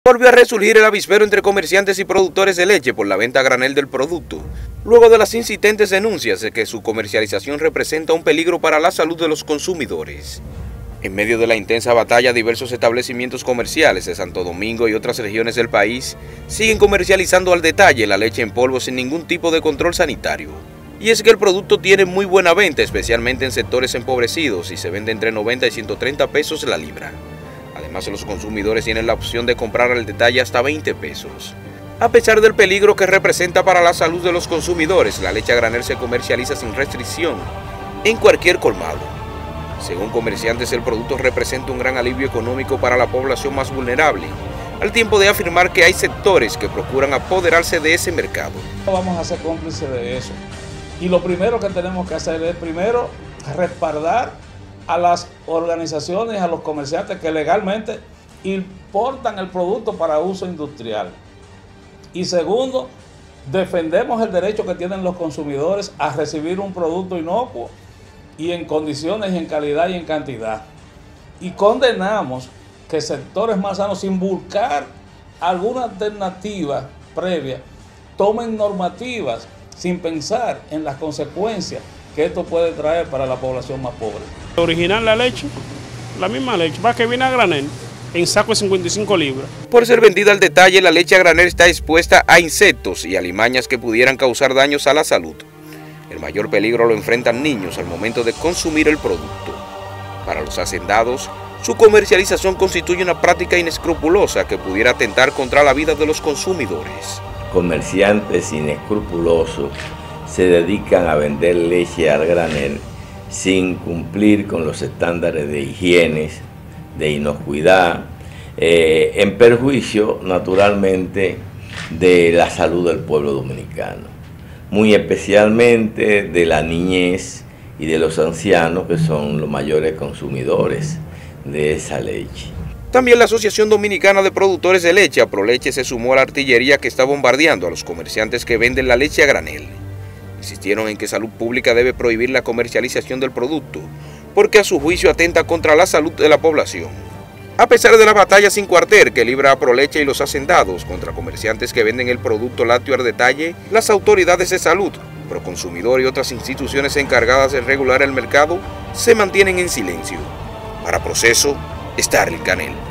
volvió a resurgir el avispero entre comerciantes y productores de leche por la venta a granel del producto, luego de las insistentes denuncias de que su comercialización representa un peligro para la salud de los consumidores. En medio de la intensa batalla, diversos establecimientos comerciales de Santo Domingo y otras regiones del país siguen comercializando al detalle la leche en polvo sin ningún tipo de control sanitario. Y es que el producto tiene muy buena venta, especialmente en sectores empobrecidos, y se vende entre 90 y 130 pesos la libra. Además, los consumidores tienen la opción de comprar al detalle hasta 20 pesos. A pesar del peligro que representa para la salud de los consumidores, la leche a granel se comercializa sin restricción en cualquier colmado. Según comerciantes, el producto representa un gran alivio económico para la población más vulnerable, al tiempo de afirmar que hay sectores que procuran apoderarse de ese mercado. Vamos a ser cómplices de eso. Y lo primero que tenemos que hacer es, primero, respaldar a las organizaciones, a los comerciantes que legalmente importan el producto para uso industrial. Y segundo, defendemos el derecho que tienen los consumidores a recibir un producto inocuo y en condiciones, y en calidad y en cantidad. Y condenamos que sectores más sanos, sin buscar alguna alternativa previa, tomen normativas sin pensar en las consecuencias que esto puede traer para la población más pobre. Original la leche, la misma leche, va que viene a granel, en saco de 55 libras. Por ser vendida al detalle, la leche a granel está expuesta a insectos y alimañas que pudieran causar daños a la salud. El mayor peligro lo enfrentan niños al momento de consumir el producto. Para los hacendados, su comercialización constituye una práctica inescrupulosa que pudiera atentar contra la vida de los consumidores. Comerciantes inescrupulosos se dedican a vender leche al granel sin cumplir con los estándares de higiene, de inocuidad, en perjuicio naturalmente de la salud del pueblo dominicano, muy especialmente de la niñez y de los ancianos, que son los mayores consumidores de esa leche. También la Asociación Dominicana de Productores de Leche, Aproleche, se sumó a la artillería que está bombardeando a los comerciantes que venden la leche a granel. Insistieron en que Salud Pública debe prohibir la comercialización del producto, porque a su juicio atenta contra la salud de la población. A pesar de la batalla sin cuartel que libra Aproleche y los hacendados contra comerciantes que venden el producto lácteo al detalle, las autoridades de salud, Proconsumidor y otras instituciones encargadas de regular el mercado se mantienen en silencio. Para Proceso, Starling Canel.